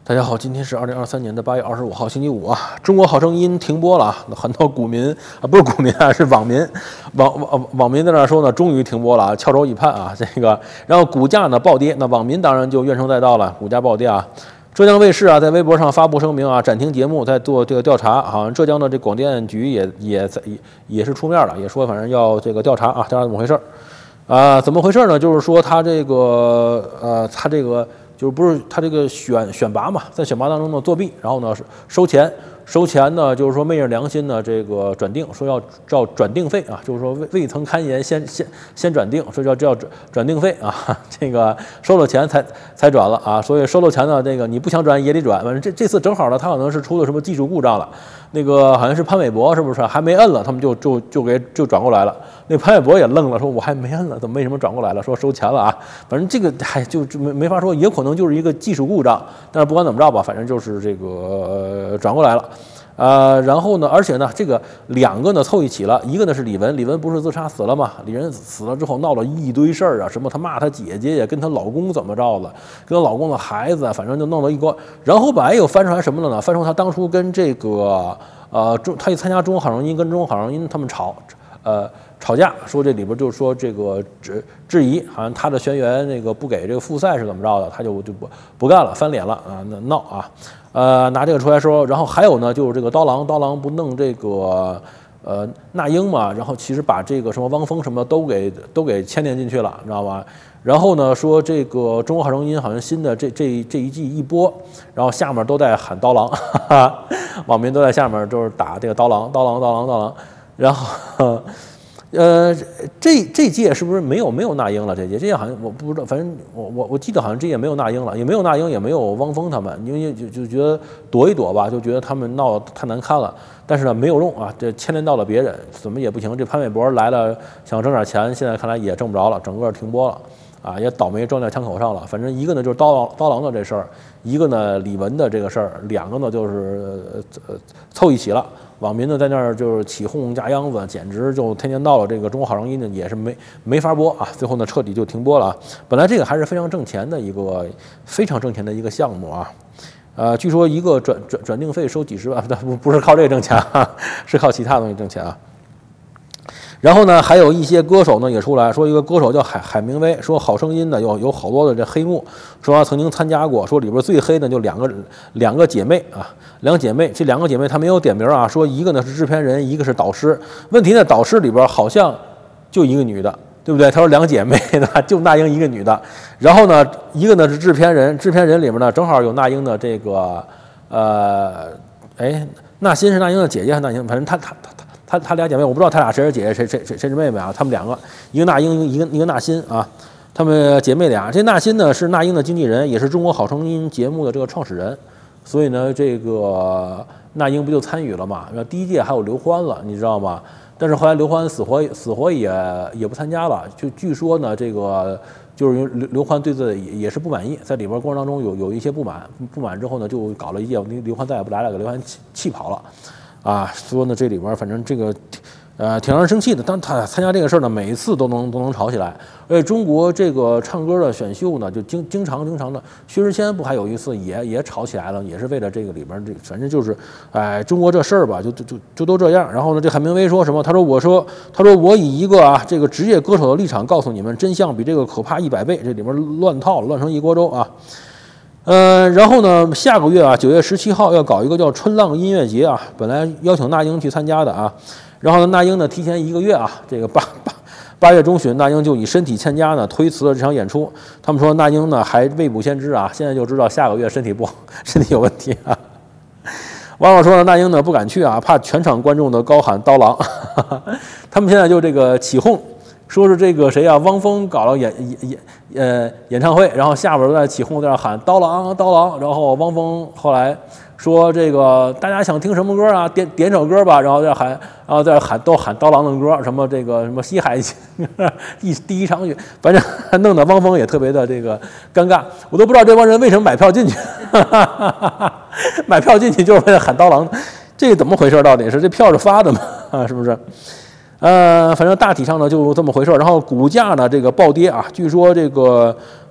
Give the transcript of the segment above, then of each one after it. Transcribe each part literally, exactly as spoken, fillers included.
大家好，今天是二零二三年的八月二十五号，星期五啊。中国好声音停播了啊，很多股民啊，不是股民啊，是网民，网网网民在那说呢，终于停播了啊，翘首以盼啊。这个，然后股价呢暴跌，那网民当然就怨声载道了，股价暴跌啊。浙江卫视啊，在微博上发布声明啊，暂停节目，在做这个调查。好像浙江的这广电局也也在也也是出面了，也说反正要这个调查啊，调查怎么回事啊？怎么回事呢？就是说他这个呃，他这个。就是不是他这个选选拔嘛，在选拔当中呢作弊，然后呢收钱，收钱呢就是说昧着良心呢这个转定，说要照转定费啊，就是说未未曾勘验先先先转定，说叫叫转转定费啊，这个收了钱才才转了啊，所以收了钱呢这个你不想转也得转，反正这这次正好呢他可能是出了什么技术故障了，那个好像是潘玮柏是不是还没摁了，他们就就就给就转过来了，那潘玮柏也愣了，说我还没摁了，怎么为什么转过来了？说收钱了啊，反正这个还就就没没法说，也可能就是一个技术故障，但是不管怎么着吧，反正就是这个、呃、转过来了，呃，然后呢，而且呢，这个两个呢凑一起了，一个呢是李玟，李玟不是自杀死了吗？李玟死了之后闹了一堆事儿啊，什么她骂她姐姐呀，跟她老公怎么着了，跟她老公的孩子，反正就弄了一锅。然后本来又翻出来什么了呢？翻出她当初跟这个呃中，她一参加中国好声音，跟中国好声音他们吵，呃。吵架说这里边就是说这个质质疑，好像他的学员那个不给这个复赛是怎么着的，他就就不不干了，翻脸了啊，那闹啊，呃拿这个出来说，然后还有呢就是这个刀郎，刀郎不弄这个呃那英嘛，然后其实把这个什么汪峰什么都给都给牵连进去了，你知道吧？然后呢说这个中国好声音好像新的这这这一季一播，然后下面都在喊刀郎，哈哈，网民都在下面就是打这个刀郎，刀郎，刀郎，刀郎，然后。呵呵呃，这这届是不是没有没有那英了？这届这届好像我不知道，反正我我我记得好像这届没有那英了，也没有那英，也没有汪峰他们，因为就就觉得躲一躲吧，就觉得他们闹得太难看了。但是呢，没有用啊，这牵连到了别人，怎么也不行。这潘玮柏来了，想挣点钱，现在看来也挣不着了，整个停播了。啊，也倒霉撞在枪口上了。反正一个呢就是刀郎刀郎的这事儿，一个呢李玟的这个事儿，两个呢就是呃凑一起了。网民呢在那儿就是起哄架秧子，简直就天天到了这个中国好声音呢也是没没法播啊。最后呢彻底就停播了啊。本来这个还是非常挣钱的一个非常挣钱的一个项目啊。呃，据说一个转转转定费收几十万，不不是靠这个挣钱啊，是靠其他东西挣钱啊。然后呢，还有一些歌手呢也出来说，一个歌手叫海海明威，说好声音呢有有好多的这黑幕，说他曾经参加过，说里边最黑的就两个两个姐妹啊，两个姐妹，这两个姐妹她没有点名啊，说一个呢是制片人，一个是导师。问题呢，导师里边好像就一个女的，对不对？他说两姐妹呢，就那英一个女的。然后呢，一个呢是制片人，制片人里面呢正好有那英的这个呃，哎，那欣是那英的姐姐还是那英？反正她她她。她她俩姐妹，我不知道她俩谁是姐姐，谁谁谁谁是妹妹啊？她们两个，一个那英，一个一个那欣啊，她们姐妹俩。这那欣呢是那英的经纪人，也是中国好声音节目的这个创始人，所以呢，这个那英不就参与了嘛？然后第一届还有刘欢了，你知道吗？但是后来刘欢死活死活也也不参加了，就据说呢，这个就是刘刘欢对这也也是不满意，在里边过程当中有有一些不满，不满之后呢，就搞了一届，刘欢再也不来了，给刘欢气气跑了。啊，说呢这里边反正这个，呃，挺让人生气的。但他参加这个事儿呢，每一次都能都能吵起来。而且中国这个唱歌的选秀呢，就经经常经常的，薛之谦不还有一次也也吵起来了，也是为了这个里边这，反正就是，哎，中国这事儿吧，就就就就都这样。然后呢，这海明威说什么？他说我说他说我以一个啊这个职业歌手的立场告诉你们，真相比这个可怕一百倍。这里边乱套乱成一锅粥啊。呃，然后呢，下个月啊，九月十七号要搞一个叫春浪音乐节啊，本来邀请那英去参加的啊，然后呢，那英呢提前一个月啊，这个八八八月中旬，那英就以身体欠佳呢推辞了这场演出。他们说那英呢还未卜先知啊，现在就知道下个月身体不好，身体有问题啊。网友说呢，那英呢不敢去啊，怕全场观众的高喊刀郎，他们现在就这个起哄。说是这个谁啊，汪峰搞了演演呃演唱会，然后下边都在起哄，在那喊刀郎刀郎，然后汪峰后来说这个大家想听什么歌啊，点点首歌吧，然后在喊，然后在喊都喊刀郎的歌，什么这个什么西海第第一场雪，反正弄得汪峰也特别的这个尴尬，我都不知道这帮人为什么买票进去，买票进去就是为了喊刀郎，这个怎么回事？到底是这票是发的吗？啊，是不是？呃，反正大体上呢就这么回事。然后股价呢这个暴跌啊，据说这个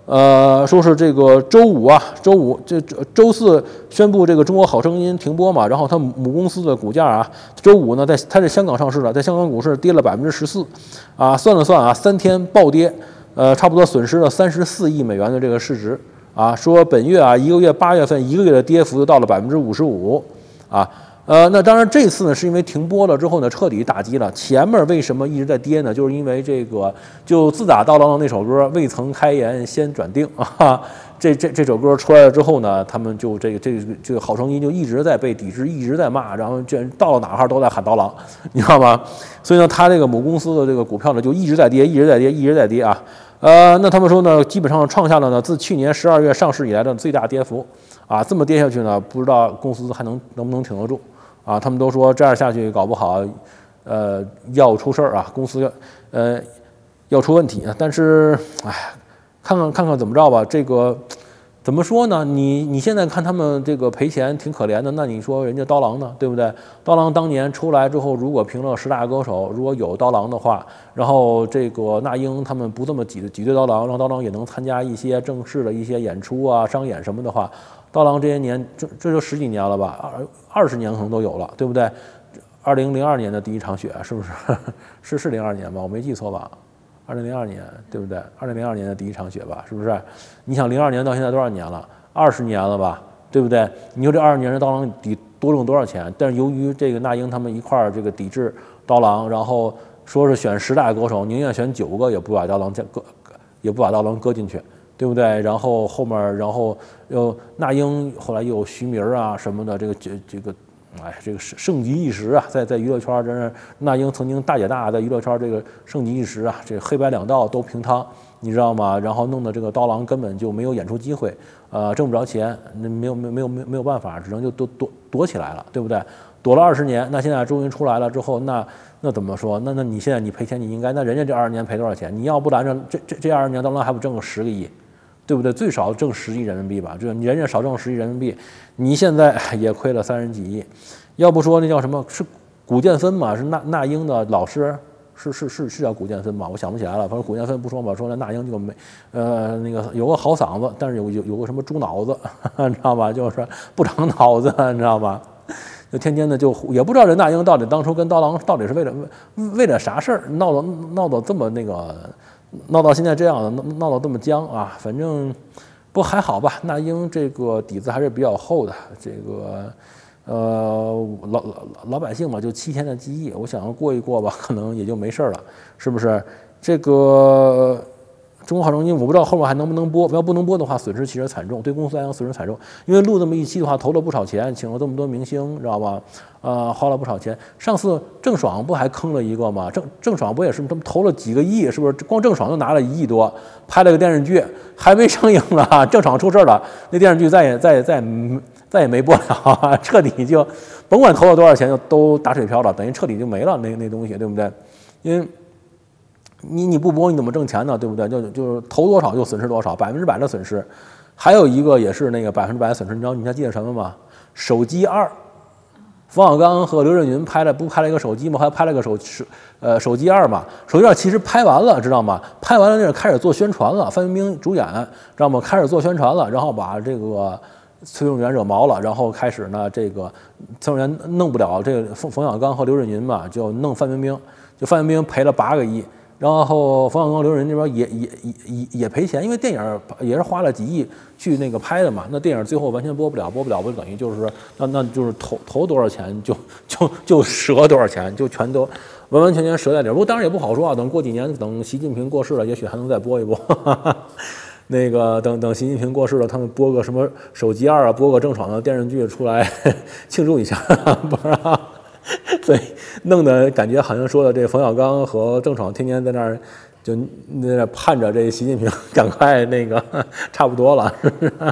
呃，说是这个周五啊，周五这周四宣布这个《中国好声音》停播嘛，然后它母公司的股价啊，周五呢在它在香港上市了，在香港股市跌了百分之十四，啊，算了算啊，三天暴跌，呃，差不多损失了三十四亿美元的这个市值啊，说本月啊一个月八月份一个月的跌幅就到了百分之五十五啊。呃，那当然，这次呢是因为停播了之后呢，彻底打击了。前面为什么一直在跌呢？就是因为这个，就自打刀郎的那首歌“未曾开言先转定”啊，这这这首歌出来了之后呢，他们就这个这个这个好声音就一直在被抵制，一直在骂，然后这到了哪哈都在喊刀郎，你知道吗？所以呢，他这个母公司的这个股票呢就一直在跌，一直在跌，一直在跌啊。呃，那他们说呢，基本上创下了呢自去年十二月上市以来的最大跌幅啊。这么跌下去呢，不知道公司还能能不能挺得住。啊，他们都说这样下去搞不好，呃，要出事儿啊，公司要呃要出问题啊。但是，哎，看看看看怎么着吧。这个怎么说呢？你你现在看他们这个赔钱挺可怜的，那你说人家刀郎呢，对不对？刀郎当年出来之后，如果评了十大歌手，如果有刀郎的话，然后这个那英他们不这么挤挤兑刀郎，让刀郎也能参加一些正式的一些演出啊、商演什么的话。刀郎这些年，这这就十几年了吧，二二十年可能都有了，对不对？二零零二年的第一场雪，是不是？是是零二年吧？我没记错吧？二零零二年，对不对？二零零二年的第一场雪吧，是不是？你想零二年到现在多少年了？二十年了吧，对不对？你说这二十年的刀郎抵多挣多少钱？但是由于这个那英他们一块儿这个抵制刀郎，然后说是选十大歌手，宁愿选九个也不把刀郎搁，也不把刀郎搁进去。对不对？然后后面，然后又那英，后来又有徐明啊什么的，这个这这个，哎，这个盛极一时啊，在在娱乐圈真是那英曾经大姐大在娱乐圈这个盛极一时啊，这黑白两道都平摊，你知道吗？然后弄得这个刀郎根本就没有演出机会，呃，挣不着钱，那没有没有没有没有没有办法，只能就躲躲躲起来了，对不对？躲了二十年，那现在终于出来了之后，那那怎么说？那那你现在你赔钱，你应该，那人家这二十年赔多少钱？你要不然这这这这二十年刀郎还不挣个十个亿？对不对？最少挣十亿人民币吧，这你人家少挣十亿人民币，你现在也亏了三十几亿。要不说那叫什么？是古建芬嘛？是那那英的老师，是是是是叫古建芬嘛？我想不起来了。反正古建芬不说嘛，说那那英就没呃那个有个好嗓子，但是有有有个什么猪脑子，你知道吧？就是不长脑子，你知道吧？就天天的就也不知道人那英到底当初跟刀郎到底是为了为了啥事儿闹到闹到这么那个。闹到现在这样的，闹闹到这么僵啊，反正不还好吧？那英这个底子还是比较厚的，这个呃老老老百姓嘛，就七天的记忆，我想过一过吧，可能也就没事了，是不是？这个中国好声音，我不知道后面还能不能播，要不能播的话，损失其实惨重，对公司来讲损失惨重，因为录这么一期的话，投了不少钱，请了这么多明星，知道吧？呃，花了不少钱。上次郑爽不还坑了一个吗？郑郑爽不也是他们投了几个亿，是不是？光郑爽就拿了一亿多，拍了个电视剧，还没上映呢，郑爽出事了，那电视剧再也再也再也再也没播了，彻底就甭管投了多少钱，就都打水漂了，等于彻底就没了那那东西，对不对？因为你你不播你怎么挣钱呢？对不对？就就是投多少就损失多少，百分之百的损失。还有一个也是那个百分之百的损失，你知道你还记得什么吗？手机二。冯小刚和刘震云拍了，不拍了一个手机吗？还拍了个手呃手机二嘛。手机二其实拍完了，知道吗？拍完了那是开始做宣传了，范冰冰主演，知道吗？开始做宣传了，然后把这个崔永元惹毛了，然后开始呢，这个崔永元弄不了这个冯冯小刚和刘震云嘛，就弄范冰冰，就范冰冰赔了八个亿。然后冯小刚、刘震云这边也也也也也赔钱，因为电影也是花了几亿去那个拍的嘛。那电影最后完全播不了，播不了不就等于就是说，那那就是投投多少钱就就就折多少钱，就全都完完全全折在里边。不过当然也不好说啊，等过几年，等习近平过世了，也许还能再播一播。那个等等习近平过世了，他们播个什么手机二啊，播个郑爽的电视剧出来庆祝一下，不知道。所以弄得感觉好像说的这冯小刚和郑爽天天在那儿就在那盼着这习近平赶快那个差不多了，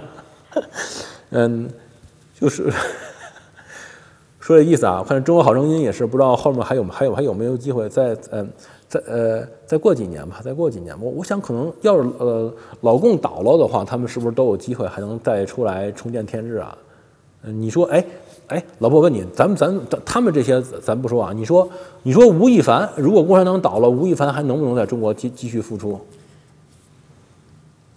嗯，就是说这意思啊。看中国好声音也是不知道后面还有还有还有没有机会再嗯再呃再过几年吧，再过几年我我想可能要是呃老共倒了的话，他们是不是都有机会还能再出来重见天日啊？嗯，你说哎。哎，老婆，我问你，咱们咱他们这些咱不说啊，你说你说吴亦凡，如果共产党倒了，吴亦凡还能不能在中国继继续复出？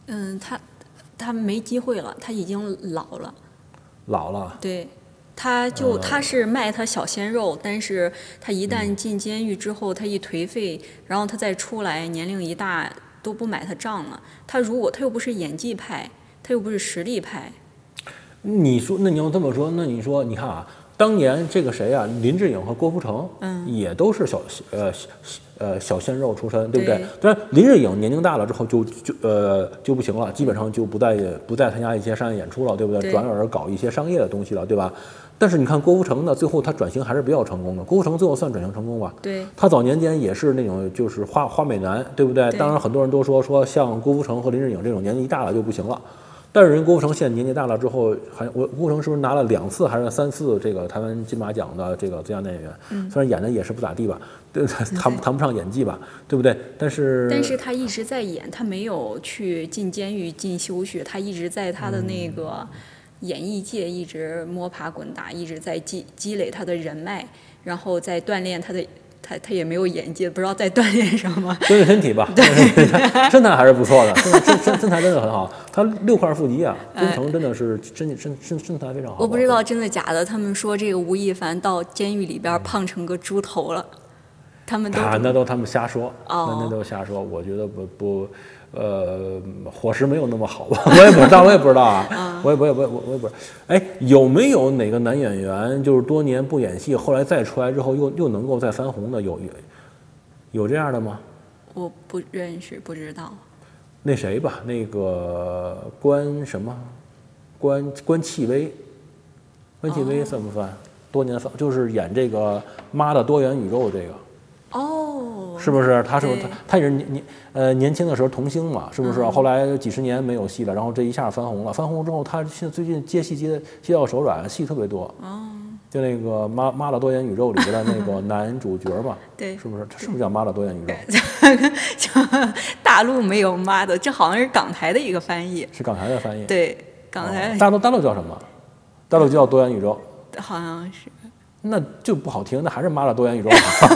嗯，他他没机会了，他已经老了。 老了。 对。他就、 呃、 他是卖他小鲜肉，但是他一旦进监狱之后，嗯、他一颓废，然后他再出来，年龄一大都不买他账了。他如果他又不是演技派，他又不是实力派。 你说，那你要这么说，那你说，你看啊，当年这个谁啊，林志颖和郭富城，嗯，也都是小呃呃小鲜肉出身，对不对？但是林志颖年龄大了之后就就呃就不行了，基本上就不再不再参加一些商业演出了，对不对？ 对， 转而搞一些商业的东西了，对吧？但是你看郭富城呢，最后他转型还是比较成功的。郭富城最后算转型成功吧？ 对。 他早年间也是那种就是花花美男，对不对？ 对。 当然很多人都说说像郭富城和林志颖这种年纪大了就不行了。但是人郭富城现在年纪大了之后，还我郭富城是不是拿了两次还是三次这个台湾金马奖的这个最佳男演员？嗯。虽然演的也是不咋地吧，对，谈谈不上演技吧，对不对？但是。 但是他一直在演，他没有去进监狱进休息，他一直在他的那个。嗯演艺界一直摸爬滚打，一直在积积累他的人脉，然后在锻炼他的，他他也没有演技，不知道在锻炼什么。 锻炼身体吧，对，身材还是不错的，身身身材真的很好。他六块腹肌啊，郭富城真的是身身身身材非常好。 我不知道真的假的，他们说这个吴亦凡到监狱里边胖成个猪头了，他们都啊，那都他们瞎说， 哦、 那那都瞎说，我觉得不不。呃，伙食没有那么好吧？我也不知道，我也不知道啊，我也我也我也我也不知道。哎，有没有哪个男演员就是多年不演戏，后来再出来之后又又能够再翻红的？有有有这样的吗？ 我不认识，不知道。 那谁吧，那个关什么？关关戚薇，关戚薇算不算？哦、多年翻就是演这个《妈的多元宇宙》这个。 哦， 是不是？他是他，他也是年年呃年轻的时候童星嘛，是不是？嗯、后来几十年没有戏了，然后这一下翻红了。翻红之后，他现在最近接戏接接到手软，戏特别多。哦，就那个妈妈的多元宇宙里边的那个男主角嘛， 对， 是不是？他是不是叫妈的多元宇宙？ 大陆没有妈的，这好像是港台的一个翻译。 是港台的翻译。 对，港台。 哦、大陆大陆叫什么？大陆就叫多元宇宙。 好像是。 那就不好听，那还是妈的多元宇宙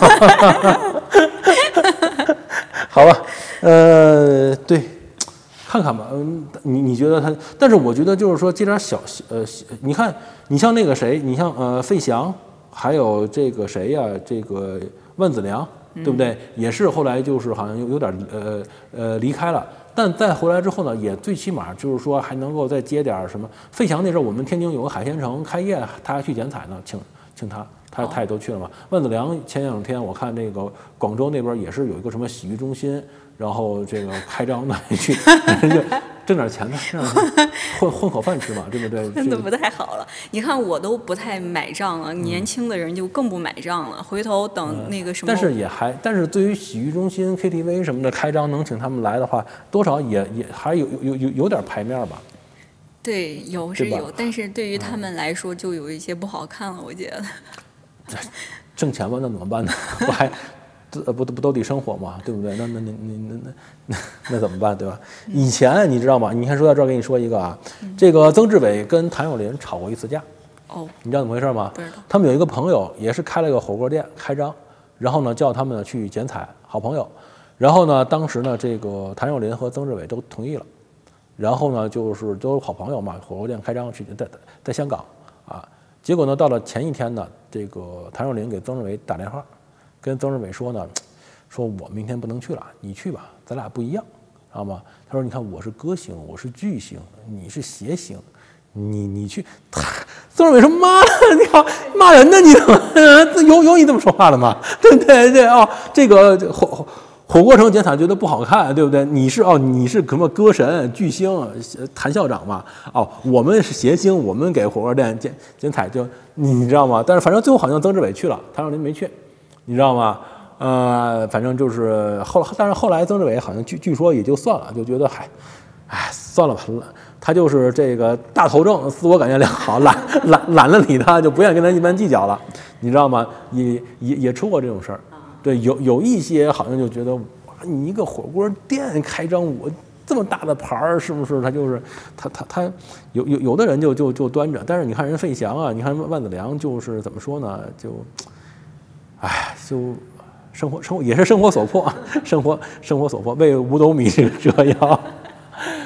好吧，呃，对，看看吧，嗯，你你觉得他？但是我觉得就是说这点小呃，你看，你像那个谁，你像呃费翔，还有这个谁呀，这个万梓良，对不对？嗯、也是后来就是好像有有点呃呃离开了。但再回来之后呢，也最起码就是说还能够再接点什么。费翔那时候我们天津有个海鲜城开业，他还去剪彩呢，请。请他，他他也都去了嘛。万梓良前两天我看那个广州那边也是有一个什么洗浴中心，然后这个开张的去，就挣点钱呢，混混口饭吃嘛，对不对？ 真的不太好了。你看我都不太买账了，年轻的人就更不买账了。回头等那个什么， 但是也还，但是对于洗浴中心、K T V 什么的开张能请他们来的话，多少也也还有有有有点排面吧。 对，有是有，但是对于他们来说就有一些不好看了，我觉得。 挣钱吧，那怎么办呢？不还不不都得生活嘛，对不对？那那那那那那那那怎么办，对吧？以前你知道吗？你看说到这儿，跟你说一个啊，这个曾志伟跟谭咏麟吵过一次架。 哦。 你知道怎么回事吗？ 不知道。 他们有一个朋友也是开了个火锅店开张，然后呢叫他们去剪彩，好朋友。然后呢，当时呢这个谭咏麟和曾志伟都同意了。然后呢，就是都是好朋友嘛，火锅店开张去在在香港啊，结果呢，到了前一天呢，这个谭咏麟给曾志伟打电话，跟曾志伟说呢，说我明天不能去了，你去吧，咱俩不一样，知道吗？他说，你看我是歌星，我是巨星，你是谐星，你你去，曾志伟说妈的，你好骂人呢，你怎么有有你这么说话的吗？对对对啊、哦，这个火。火锅城剪彩觉得不好看，对不对？你是哦，你是什么歌神巨星谭校长嘛？哦，我们是谐星，我们给火锅店剪剪彩就你你知道吗？但是反正最后好像曾志伟去了，谭咏麟没去，你知道吗？呃，反正就是后来，但是后来曾志伟好像据据说也就算了，就觉得嗨，哎算了吧，他就是这个大头症，自我感觉良好，懒懒懒了理他，就不愿意跟他一般计较了，你知道吗？也也也出过这种事儿。对，有有一些好像就觉得，哇，你一个火锅店开张，我这么大的牌儿，是不是？他就是他他他有有有的人就就就端着，但是你看人费翔啊，你看万梓良，就是怎么说呢？就，哎，就生活生活也是生活所迫，生活生活所迫，为五斗米折腰。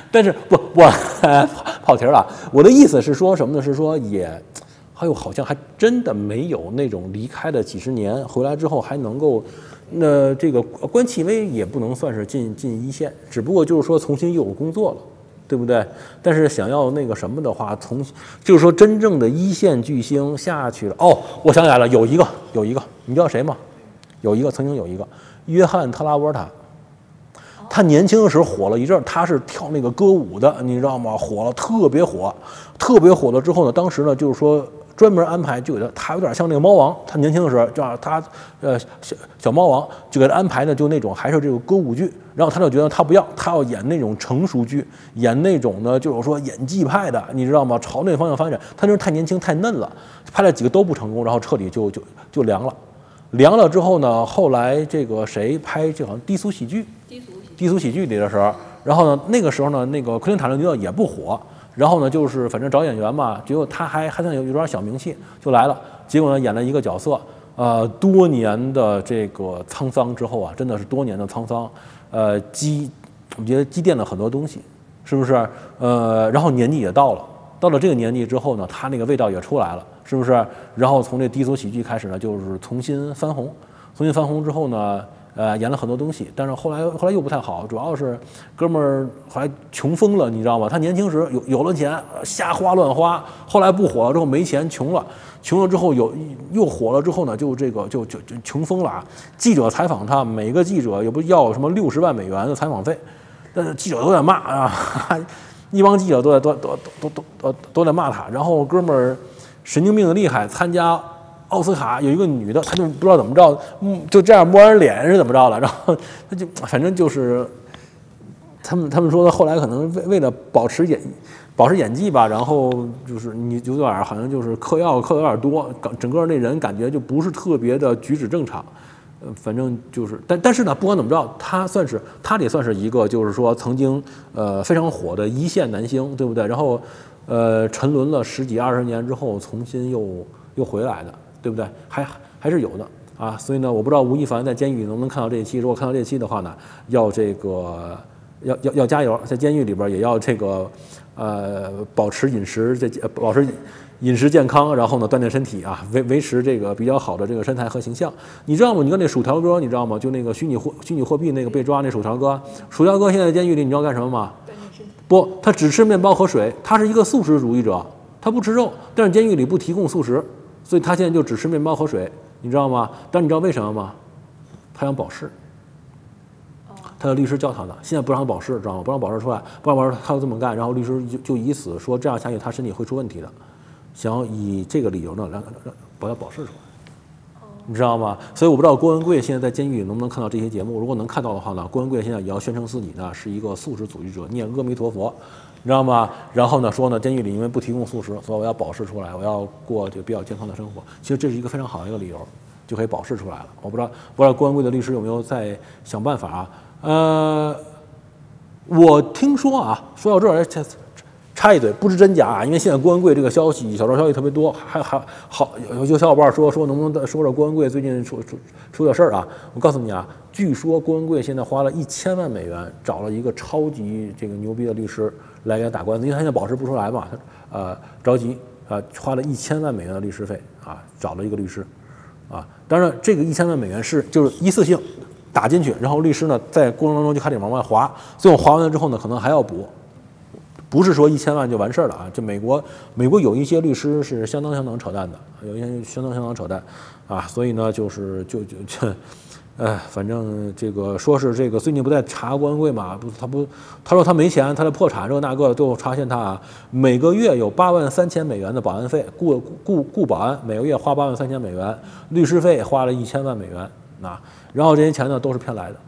但是不，我跑题了。我的意思是说什么呢？是说也，哎呦，好像还真的没有那种离开了几十年回来之后还能够，那这个关启威也不能算是进进一线，只不过就是说重新又有工作了。对不对？但是想要那个什么的话，从就是说真正的一线巨星下去了。哦，我想起来了，有一个，有一个，你知道谁吗？有一个，曾经有一个约翰特拉沃塔，他年轻的时候火了一阵，他是跳那个歌舞的，你知道吗？火了，特别火，特别火了之后呢，当时呢就是说。专门安排就给他，他有点像那个猫王，他年轻的时候叫他呃小小猫王，就给他安排的就那种还是这个歌舞剧，然后他就觉得他不要，他要演那种成熟剧，演那种呢就是说演技派的，你知道吗？朝那方向发展，他就是太年轻太嫩了，拍了几个都不成功，然后彻底就就就凉了，凉了之后呢，后来这个谁拍这好像低俗喜剧，低俗低俗喜剧里的时候，然后呢那个时候呢那个昆汀塔伦蒂诺也不火。然后呢，就是反正找演员嘛，结果他还还算有有点小名气，就来了。结果呢，演了一个角色，呃，多年的这个沧桑之后啊，真的是多年的沧桑，呃，积，我觉得积淀了很多东西，是不是？呃，然后年纪也到了，到了这个年纪之后呢，他那个味道也出来了，是不是？然后从这低俗喜剧开始呢，就是重新翻红，重新翻红之后呢。呃，演了很多东西，但是后来后来又不太好，主要是哥们儿后来穷疯了，你知道吗？他年轻时有有了钱，瞎花乱花，后来不火了之后没钱，穷了，穷了之后有又火了之后呢，就这个就就就穷疯了啊！记者采访他，每个记者也不要什么六十万美元的采访费，但是记者都在骂啊，一帮记者都在都都都都都都在骂他，然后哥们儿神经病的厉害，参加。奥斯卡有一个女的，她就不知道怎么着，嗯，就这样摸人脸是怎么着了，然后她就反正就是，他们他们说的后来可能为为了保持演保持演技吧，然后就是你有点好像就是嗑药嗑的有点多，整个那人感觉就不是特别的举止正常，呃，反正就是，但但是呢，不管怎么着，他算是他也算是一个就是说曾经呃非常火的一线男星，对不对？然后呃沉沦了十几二十年之后，重新又又回来的。对不对？还还是有的啊，所以呢，我不知道吴亦凡在监狱里能不能看到这一期。如果看到这一期的话呢，要这个要要要加油，在监狱里边也要这个呃保持饮食这保持饮食健康，然后呢锻炼身体啊，维维持这个比较好的这个身材和形象。你知道吗？你跟那薯条哥，你知道吗？就那个虚拟货虚拟货币那个被抓那薯条哥，薯条哥现在在监狱里，你知道干什么吗？不，他只吃面包和水，他是一个素食主义者，他不吃肉，但是监狱里不提供素食。所以他现在就只吃面包和水，你知道吗？但你知道为什么吗？他想保释，他的律师教他的，现在不让他保释，知道吗？不让保释出来，不让保释，他就这么干，然后律师就就以死说这样下去他身体会出问题的，想要以这个理由呢让让把他保释出来，你知道吗？所以我不知道郭文贵现在在监狱里能不能看到这些节目，如果能看到的话呢，郭文贵现在也要宣称自己呢是一个素食主义者，念阿弥陀佛。你知道吗？然后呢，说呢，监狱里因为不提供素食，所以我要保释出来，我要过这个比较健康的生活。其实这是一个非常好的一个理由，就可以保释出来了。我不知道，不知道郭文贵的律师有没有在想办法啊？呃，我听说啊，说到这儿，插一嘴，不知真假啊，因为现在郭文贵这个消息，小道消息特别多，还还好有有小伙伴说说能不能说说郭文贵最近出出出点事儿啊？我告诉你啊，据说郭文贵现在花了一千万美元找了一个超级这个牛逼的律师。来给他打官司，因为他现在保释不出来嘛，他呃着急啊、呃，花了一千万美元的律师费啊，找了一个律师啊。当然，这个一千万美元是就是一次性打进去，然后律师呢在过程当中就开始往外划，最后划完了之后呢，可能还要补，不是说一千万就完事儿了啊。这美国美国有一些律师是相当相当扯淡的，有一些相当相当扯淡啊，所以呢就是就就就。哎，反正这个说是这个最近不在查郭文贵嘛，不，他不，他说他没钱，他的破产这个那个，最后发现他啊，每个月有八万三千美元的保安费，雇雇雇保安，每个月花八万三千美元，律师费花了一千万美元啊，然后这些钱呢都是骗来的。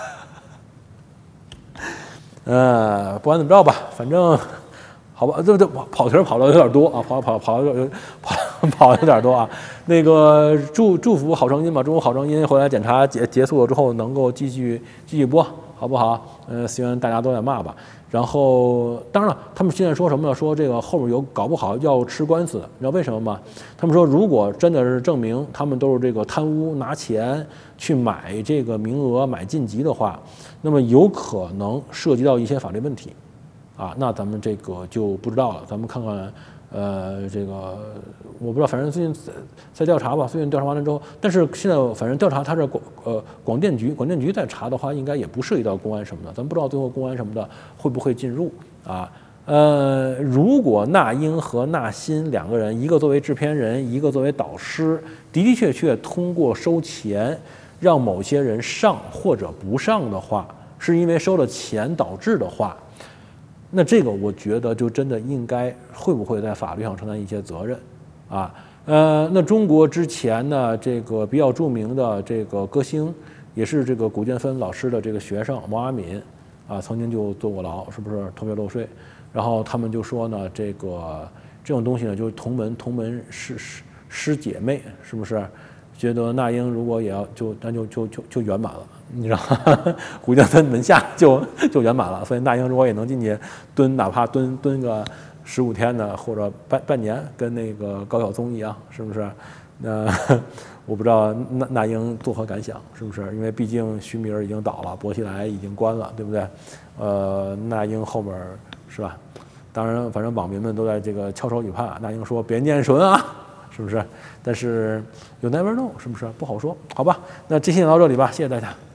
呃，不管怎么着吧，反正好吧，这这跑跑题跑的有点多啊，跑跑跑有跑跑有点多啊。那个祝祝福好声音吧，祝福好声音回来检查结结束了之后能够继续继续播，好不好？呃，虽然大家都在骂吧。然后当然了，他们现在说什么呢？说这个后面有搞不好要吃官司的，你知道为什么吗？他们说如果真的是证明他们都是这个贪污拿钱去买这个名额买晋级的话，那么有可能涉及到一些法律问题。 啊，那咱们这个就不知道了。咱们看看，呃，这个我不知道，反正最近在在调查吧，最近调查完了之后，但是现在反正调查它是广呃广电局，广电局在查的话，应该也不涉及到公安什么的，咱不知道最后公安什么的会不会进入啊。呃，如果那英和那新两个人，一个作为制片人，一个作为导师，的的确确通过收钱让某些人上或者不上的话，是因为收了钱导致的话，那这个我觉得就真的应该会不会在法律上承担一些责任啊？呃，那中国之前呢，这个比较著名的这个歌星，也是这个古建芬老师的这个学生毛阿敏啊，曾经就坐过牢，是不是偷税漏税？然后他们就说呢，这个这种东西呢，就是同门同门师师师姐妹，是不是？觉得那英如果也要就那就就就就圆满了，你知道吗？古建芬门下就就圆满了，所以那英如果也能进去蹲，哪怕蹲蹲个十五天呢，或者半半年，跟那个高晓松一样，是不是？那我不知道那那英作何感想，是不是？因为毕竟徐米尔已经倒了，薄熙来已经关了，对不对？呃，那英后面是吧？当然，反正网民们都在这个翘首以盼。那英说别念唇啊，是不是？但是有 never know， 是不是？不好说，好吧？那这期就到这里吧，谢谢大家。